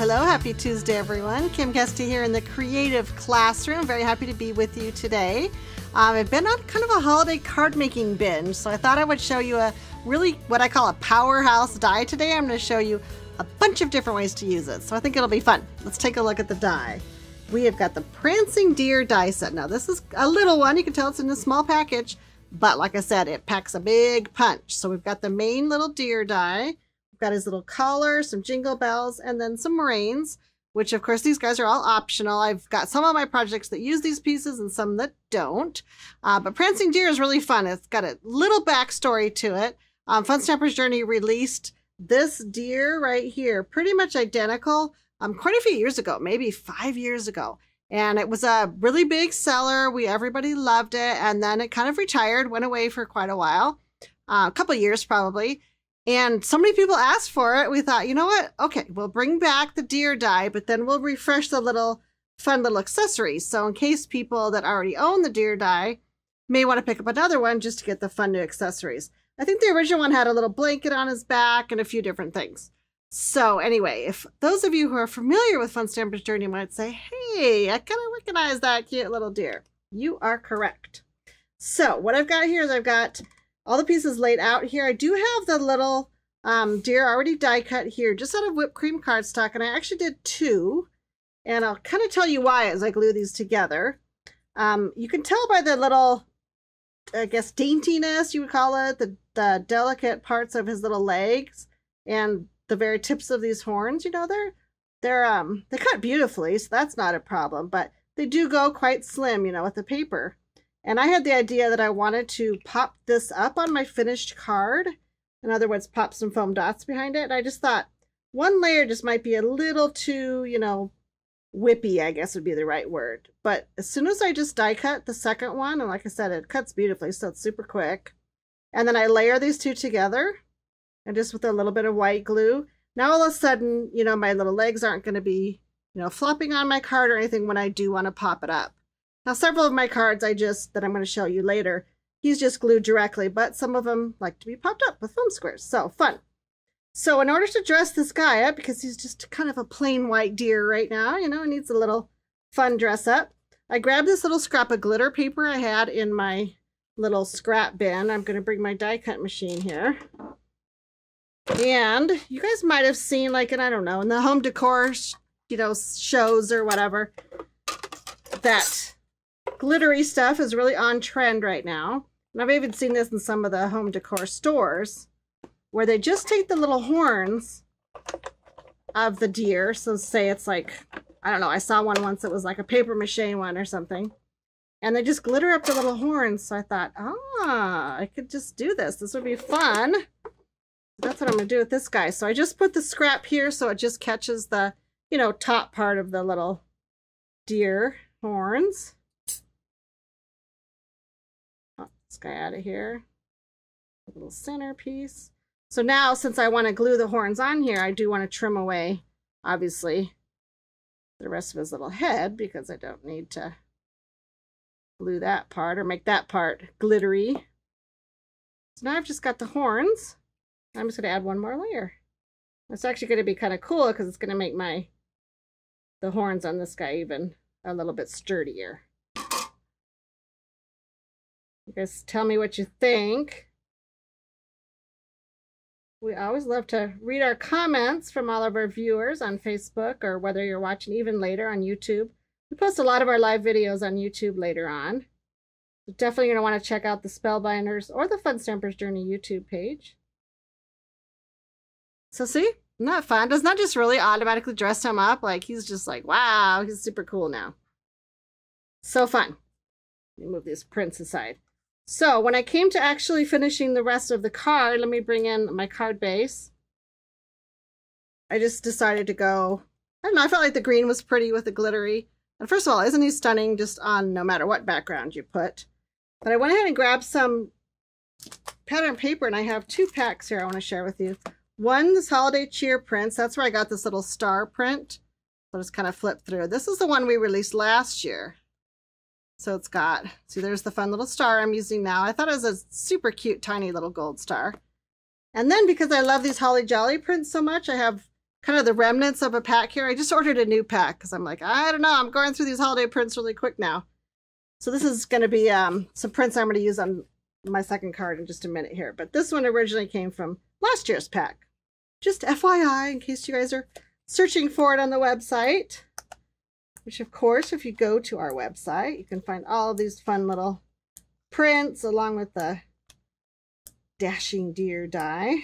hello. Happy Tuesday, everyone. Kim Kesty here in the Creative Classroom. Very happy to be with you today. I've been on kind of a holiday card making binge, so I thought I would show you a really what I call a powerhouse die today. I'm going to show you a bunch of different ways to use it, so I think it'll be fun. Let's take a look at the die. We have got the Prancing Deer die set. Now, this is a little one. You can tell it's in a small package, but like I said, it packs a big punch. So we've got the main little deer die. We've got his little collar, some jingle bells, and then some reins, which of course these guys are all optional. I've got some of my projects that use these pieces and some that don't. But Prancing Deer is really fun. It's got a little backstory to it. Fun Stampers Journey released this deer right here, pretty much identical, quite a few years ago, maybe 5 years ago. And it was a really big seller. Everybody loved it. And then it kind of retired, went away for quite a while, a couple of years probably. And so many people asked for it. We thought, you know what? Okay, we'll bring back the deer die, but then we'll refresh the fun little accessories. So in case people that already own the deer die may want to pick up another one just to get the fun new accessories. I think the original one had a little blanket on his back and a few different things. So anyway, if those of you who are familiar with Fun Stampers Journey might say, hey, I kind of recognize that cute little deer. You are correct. So what I've got here is I've got all the pieces laid out here. I do have the little deer already die cut here, just out of whipped cream cardstock, and I actually did two, and I'll kind of tell you why as I glue these together. You can tell by the little, I guess, daintiness, you would call it, the delicate parts of his little legs and the very tips of these horns. You know, they cut beautifully, so that's not a problem, but they do go quite slim, you know, with the paper. And I had the idea that I wanted to pop this up on my finished card. In other words, pop some foam dots behind it. And I just thought one layer just might be a little too, you know, whippy, I guess would be the right word. But as soon as I just die cut the second one, and like I said, it cuts beautifully, so it's super quick. And then I layer these two together, and just with a little bit of white glue. Now all of a sudden, you know, my little legs aren't going to be, you know, flopping on my card or anything when I do want to pop it up. Now, several of my cards that I'm going to show you later, he's just glued directly, but some of them like to be popped up with foam squares. So fun. So in order to dress this guy up, because he's just kind of a plain white deer right now, you know, he needs a little fun dress up. I grabbed this little scrap of glitter paper I had in my little scrap bin. I'm going to bring my die cut machine here. And you guys might have seen, like, I don't know, in the home decor, you know, shows or whatever, that glittery stuff is really on trend right now. And I've even seen this in some of the home decor stores where they just take the little horns of the deer. So say it's like, I don't know, I saw one once that was like a paper mache one or something. And they just glitter up the little horns. So I thought, I could just do this. This would be fun. That's what I'm going to do with this guy. So I just put the scrap here so it just catches the, you know, top part of the little deer horns. This guy out of here, a little centerpiece. So now, since I want to glue the horns on here, I do want to trim away, obviously, the rest of his little head, because I don't need to glue that part or make that part glittery. So now I've just got the horns. I'm just going to add one more layer. It's actually going to be kind of cool because it's going to make the horns on this guy even a little bit sturdier. You guys tell me what you think. We always love to read our comments from all of our viewers on Facebook, or whether you're watching even later on YouTube. We post a lot of our live videos on YouTube later on. So definitely going to want to check out the Spellbinders or the Fun Stampers Journey YouTube page. So see, isn't that fun? Doesn't that just really automatically dress him up? Like, he's just like, wow, he's super cool now. So fun. Let me move these prints aside. So when I came to actually finishing the rest of the card, let me bring in my card base. I just decided to go, I don't know, I felt like the green was pretty with the glittery. And first of all, isn't he stunning just on no matter what background you put? But I went ahead and grabbed some pattern paper, and I have two packs here I want to share with you. One, this Holiday Cheer prints. That's where I got this little star print. So just kind of flip through. This is the one we released last year. So it's got, see, there's the fun little star I'm using now. I thought it was a super cute, tiny little gold star. And then because I love these Holly Jolly prints so much, I have kind of the remnants of a pack here. I just ordered a new pack because I'm like, I don't know, I'm going through these holiday prints really quick now. So this is going to be some prints I'm going to use on my second card in just a minute here. But this one originally came from last year's pack. Just FYI, in case you guys are searching for it on the website. Which, of course, if you go to our website, you can find all of these fun little prints along with the Dashing Deer die.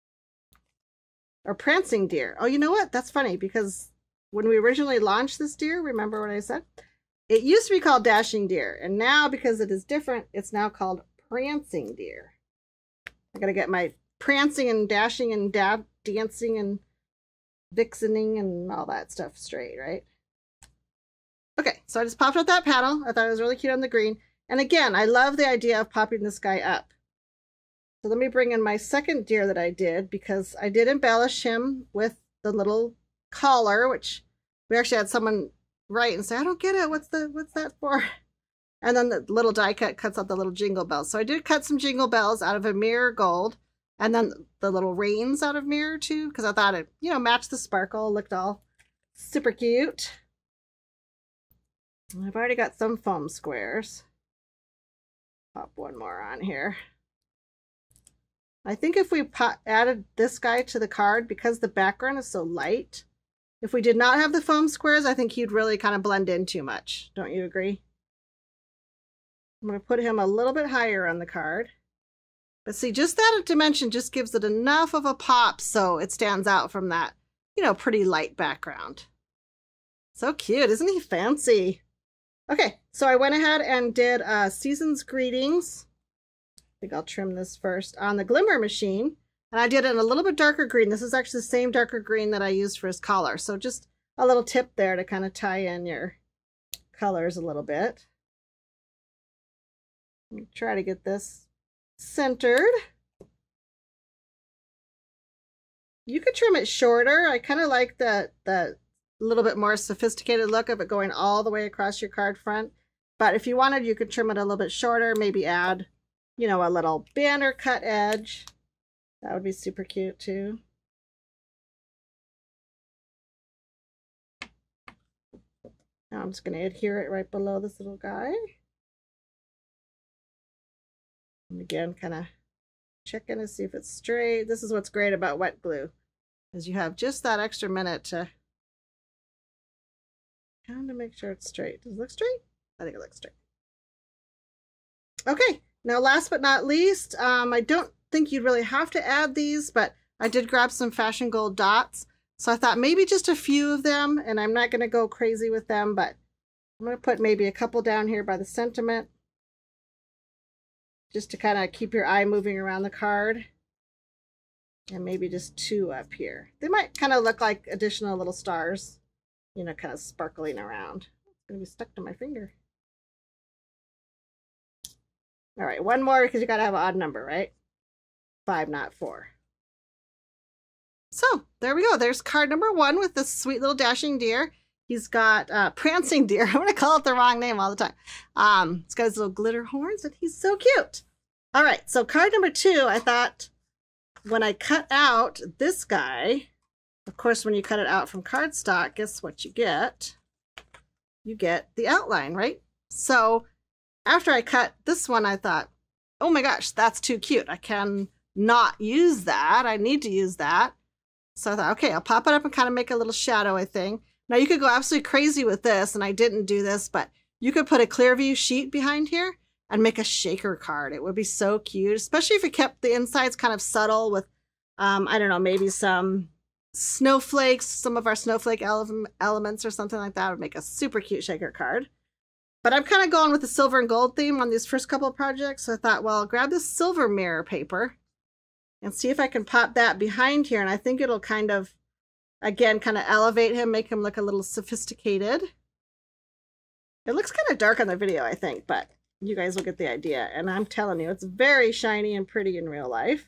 Or Prancing Deer. Oh, you know what? That's funny because when we originally launched this deer, remember what I said? It used to be called Dashing Deer. And now, because it is different, it's now called Prancing Deer. I got to get my prancing and dashing and dancing and vixening and all that stuff straight, right? Okay, so I just popped out that panel. I thought it was really cute on the green. And again, I love the idea of popping this guy up. So let me bring in my second deer that I did, because I did embellish him with the little collar, which we actually had someone write and say, I don't get it. What's that for? And then the little die cut cuts out the little jingle bells. So I did cut some jingle bells out of a mirror gold, and then the little reins out of mirror too, because I thought it, you know, matched the sparkle, looked all super cute. I've already got some foam squares. Pop one more on here. I think if we added this guy to the card, because the background is so light, if we did not have the foam squares, I think he'd really kind of blend in too much. Don't you agree? I'm going to put him a little bit higher on the card. But see, just that dimension just gives it enough of a pop so it stands out from that, you know, pretty light background. So cute. Isn't he fancy? Okay, so I went ahead and did Season's Greetings. I think I'll trim this first on the Glimmer machine. And I did it in a little bit darker green. This is actually the same darker green that I used for his collar. So just a little tip there to kind of tie in your colors a little bit. Let me try to get this centered. You could trim it shorter. I kind of like the little bit more sophisticated look of it going all the way across your card front. But if you wanted, you could trim it a little bit shorter, maybe add, you know, a little banner cut edge. That would be super cute too. Now I'm just going to adhere it right below this little guy. And again, kind of checking to see if it's straight. This is what's great about wet glue, is you have just that extra minute to kind of make sure it's straight. Does it look straight? I think it looks straight. Okay, now last but not least, I don't think you'd really have to add these, but I did grab some Fashion Gold dots. So I thought maybe just a few of them, and I'm not going to go crazy with them, but I'm going to put maybe a couple down here by the sentiment, just to kind of keep your eye moving around the card. And maybe just two up here. They might kind of look like additional little stars, you know, kind of sparkling around. It's going to be stuck to my finger. All right, one more, because you got to have an odd number, right? 5, not 4. So there we go. There's card number 1 with this sweet little Dashing Deer. He's got Prancing Deer. I'm going to call it the wrong name all the time. He's got his little glitter horns, and he's so cute. All right, so card number 2, I thought when I cut out this guy, of course, when you cut it out from cardstock, guess what you get? You get the outline, right? So after I cut this one, I thought, oh my gosh, that's too cute. I can not use that. I need to use that. So I thought, okay, I'll pop it up and kind of make a little shadowy thing. Now you could go absolutely crazy with this, and I didn't do this, but you could put a Clearview sheet behind here and make a shaker card. It would be so cute, especially if you kept the insides kind of subtle with, I don't know, maybe some snowflakes, some of our snowflake elements or something like that would make a super cute shaker card. But I'm kind of going with the silver and gold theme on these first couple of projects. So I thought, well, I'll grab this silver mirror paper and see if I can pop that behind here. And I think it'll kind of, again, kind of elevate him, make him look a little sophisticated. It looks kind of dark on the video, I think, but you guys will get the idea. And I'm telling you, it's very shiny and pretty in real life.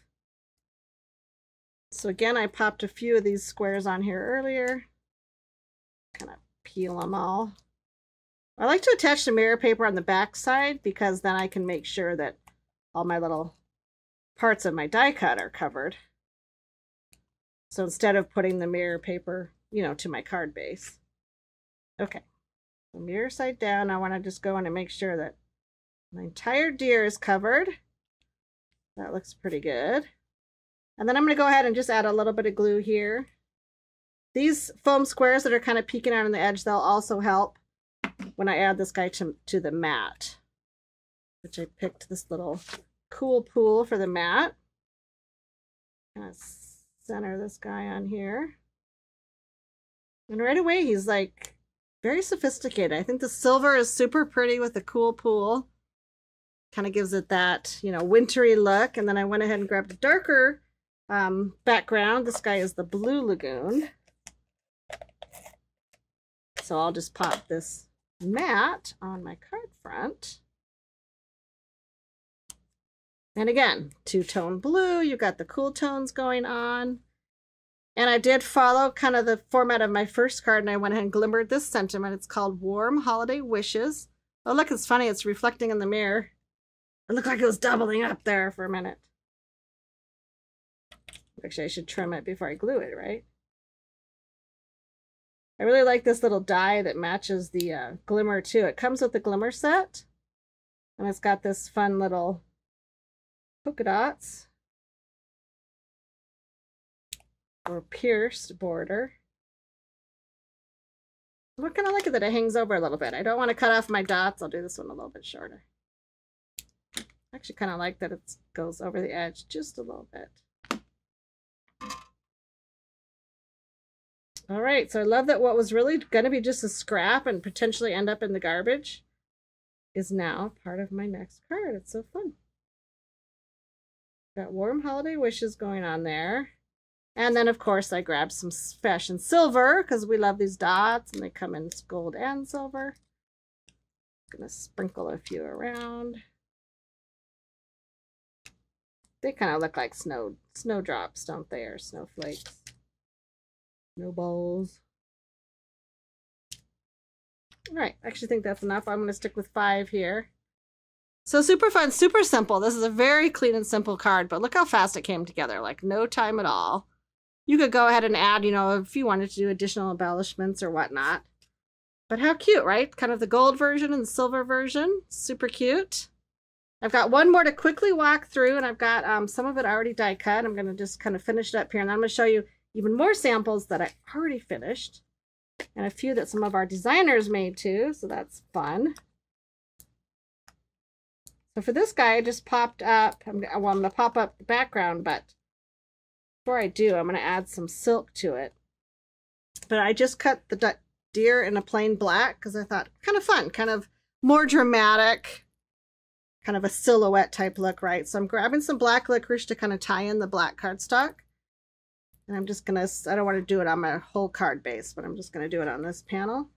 So again, I popped a few of these squares on here earlier. Kind of peel them all. I like to attach the mirror paper on the back side, because then I can make sure that all my little parts of my die cut are covered. So instead of putting the mirror paper, you know, to my card base. Okay, so mirror side down. I want to just go in and make sure that my entire deer is covered. That looks pretty good. And then I'm going to go ahead and just add a little bit of glue here. These foam squares that are kind of peeking out on the edge, they'll also help when I add this guy to the mat, which I picked this little cool pool for the mat. Kind of center this guy on here. And right away, he's like very sophisticated. I think the silver is super pretty with the cool pool. Kind of gives it that, you know, wintry look. And then I went ahead and grabbed a darker background. This guy is the Blue Lagoon. So I'll just pop this mat on my card front. And again, two-tone blue, you got the cool tones going on. And I did follow kind of the format of my first card, and I went ahead and glimmered this sentiment. It's called Warm Holiday Wishes. Oh, look, it's funny. It's reflecting in the mirror. It looked like it was doubling up there for a minute. Actually, I should trim it before I glue it, right? I really like this little die that matches the glimmer too. It comes with the glimmer set, and it's got this fun little polka dots or pierced border. I kind of like it that it hangs over a little bit. I don't want to cut off my dots. I'll do this one a little bit shorter. I actually kind of like that it goes over the edge just a little bit. All right, so I love that what was really going to be just a scrap and potentially end up in the garbage is now part of my next card. It's so fun. Got Warm Holiday Wishes going on there. And then, of course, I grabbed some fashion silver because we love these dots and they come in gold and silver. I'm going to sprinkle a few around. They kind of look like snowdrops, don't they, or snowflakes? Snowballs. All right, I actually think that's enough. I'm going to stick with 5 here. So super fun, super simple. This is a very clean and simple card, but look how fast it came together, like no time at all. You could go ahead and add, you know, if you wanted to do additional embellishments or whatnot. But how cute, right? Kind of the gold version and the silver version. Super cute. I've got one more to quickly walk through, and I've got some of it already die cut. I'm going to just kind of finish it up here, and I'm going to show you even more samples that I already finished, and a few that some of our designers made too, so that's fun. So for this guy, I just popped up, I'm going to pop up the background, but before I do, I'm going to add some silk to it. But I just cut the deer in a plain black because I thought kind of fun, kind of more dramatic, kind of a silhouette type look, right? So I'm grabbing some black licorice to kind of tie in the black cardstock. And I'm just going to, I don't want to do it on my whole card base, but I'm just going to do it on this panel.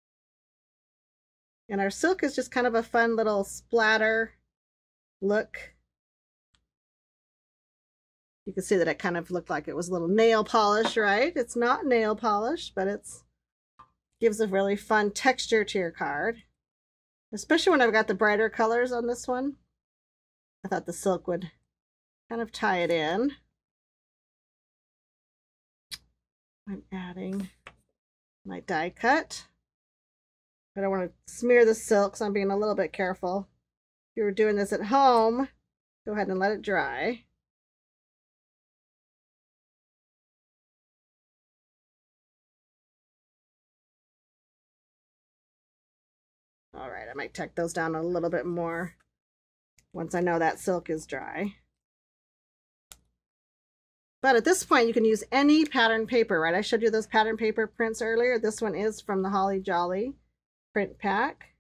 And our silk is just kind of a fun little splatter look. You can see that it kind of looked like it was a little nail polish, right? It's not nail polish, but it's gives a really fun texture to your card. Especially when I've got the brighter colors on this one. I thought the silk would kind of tie it in. I'm adding my die cut. I don't want to smear the silk, so I'm being a little bit careful. If you were doing this at home, go ahead and let it dry. All right, I might tack those down a little bit more once I know that silk is dry. But at this point, you can use any pattern paper, right? I showed you those pattern paper prints earlier. This one is from the Holly Jolly print pack.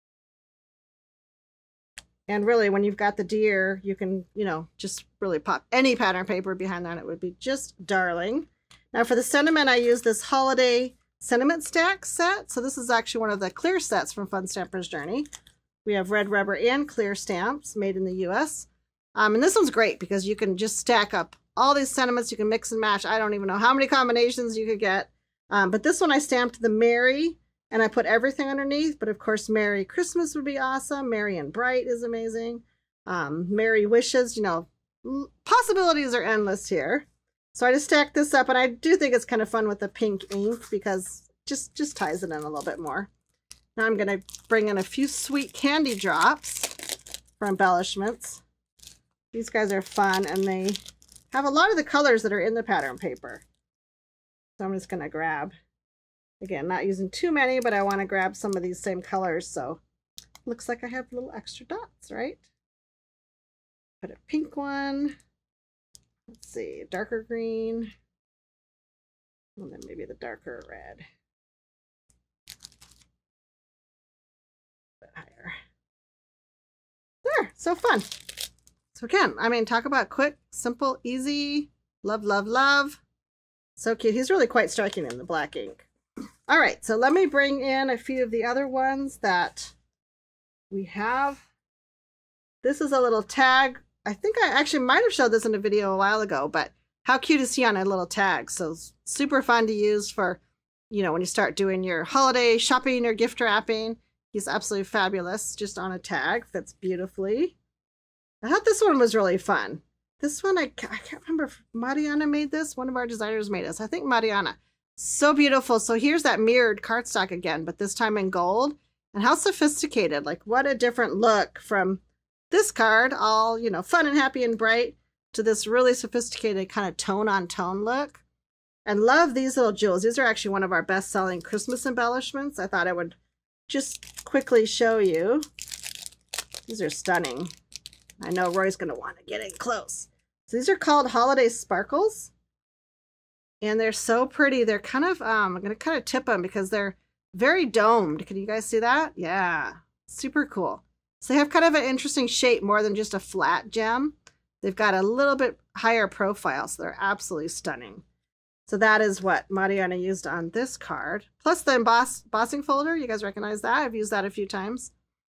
And really, when you've got the deer, you can, you know, just really pop any pattern paper behind that. It would be just darling. Now for the sentiment, I use this holiday sentiment stack set. So this is actually one of the clear sets from Fun Stamper's Journey. We have red rubber and clear stamps made in the US. And this one's great because you can just stack up all these sentiments. You can mix and match. I don't even know how many combinations you could get. But this one I stamped the Merry, and I put everything underneath. But of course, Merry Christmas would be awesome. Merry and Bright is amazing. Merry Wishes, you know, possibilities are endless here. So I just stacked this up, and I do think it's kind of fun with the pink ink because just ties it in a little bit more. Now I'm going to bring in a few sweet candy drops for embellishments. These guys are fun, and they have a lot of the colors that are in the pattern paper. So I'm just going to grab, again, not using too many, but I want to grab some of these same colors. So looks like I have little extra dots, right? Put a pink one. Let's see, darker green. And then maybe the darker red. A bit higher. There, so fun. So again, I mean, talk about quick, simple, easy. Love, love, love. So cute. He's really quite striking in the black ink. All right, so let me bring in a few of the other ones that we have. This is a little tag. I think I actually might have showed this in a video a while ago, but how cute is he on a little tag? So super fun to use for, you know, when you start doing your holiday shopping or gift wrapping. He's absolutely fabulous just on a tag. Fits beautifully. I thought this one was really fun. This one, I can't remember if Mariana made this. One of our designers made this. I think Mariana. So beautiful. So here's that mirrored cardstock again, but this time in gold. And how sophisticated. Like, what a different look from this card, all, you know, fun and happy and bright, to this really sophisticated kind of tone on tone look. And love these little jewels. These are actually one of our best selling Christmas embellishments. I thought I would just quickly show you. These are stunning. I know Roy's going to want to get in close. So these are called Holiday Sparkles. And they're so pretty. They're kind of, I'm going to kind of tip them because they're very domed. Can you guys see that? Yeah, super cool. So they have kind of an interesting shape more than just a flat gem. They've got a little bit higher profile, so they're absolutely stunning. So that is what Mariana used on this card. Plus the embossing folder. You guys recognize that? I've used that a few times.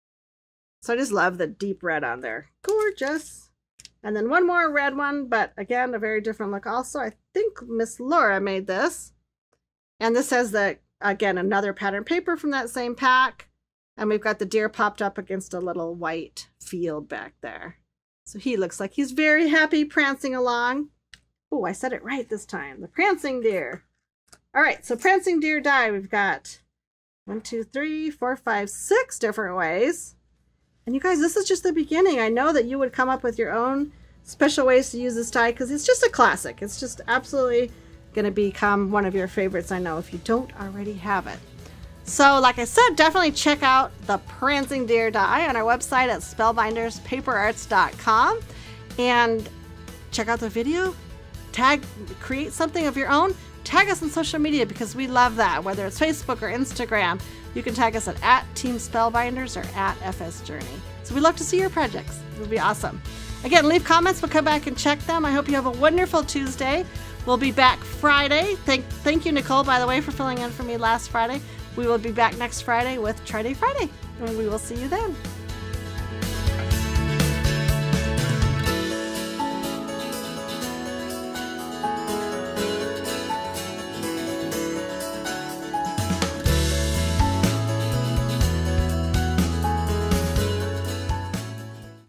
So I just love the deep red on there. Gorgeous. And then one more red one, but again, a very different look also. I think Miss Laura made this. And this has the, again, another pattern paper from that same pack. And we've got the deer popped up against a little white field back there. So he looks like he's very happy prancing along. Oh, I said it right this time. The prancing deer. All right, so prancing deer die. We've got 1, 2, 3, 4, 5, 6 different ways. And you guys, this is just the beginning. I know that you would come up with your own special ways to use this die because it's just a classic. It's just absolutely going to become one of your favorites, I know, if you don't already have it. So like I said, definitely check out the Prancing Deer die on our website at spellbinderspaperarts.com and check out the video. Create something of your own. Tag us on social media because we love that. Whether it's Facebook or Instagram, you can tag us at Team Spellbinders or at FS Journey. So we love to see your projects. It would be awesome. Again, leave comments. We'll come back and check them. I hope you have a wonderful Tuesday. We'll be back Friday. Thank you, Nicole, by the way, for filling in for me last Friday. We will be back next Friday with Try Day Friday, and we will see you then.